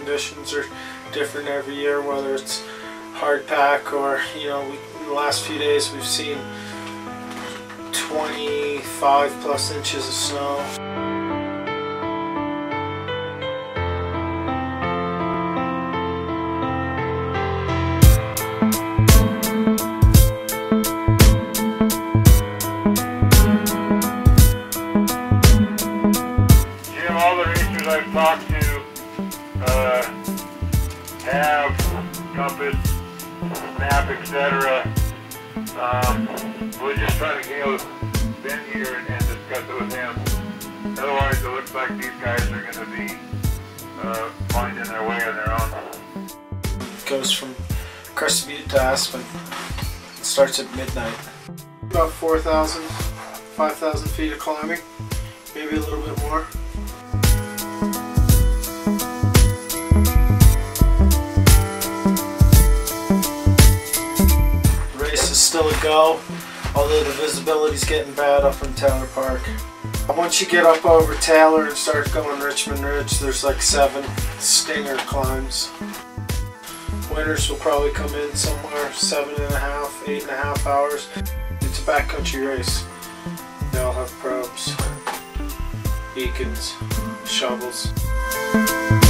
conditions are different every year, whether it's hard pack or, you know, in the last few days we've seen 25 plus inches of snow. All the racers I've talked to have compass, map, etc. We're just trying to get Ben here and discuss it with him. Otherwise, it looks like these guys are going to be finding their way on their own. It goes from Crested Butte to Aspen. It starts at midnight. About 4,000, 5,000 feet of climbing, maybe a little bit more. Still a go, although the visibility's getting bad up in Taylor Park. Once you get up over Taylor and start going Richmond Ridge, there's like 7 stinger climbs. Winners will probably come in somewhere 7.5, 8.5 hours. It's a backcountry race. They all have probes, beacons, shovels.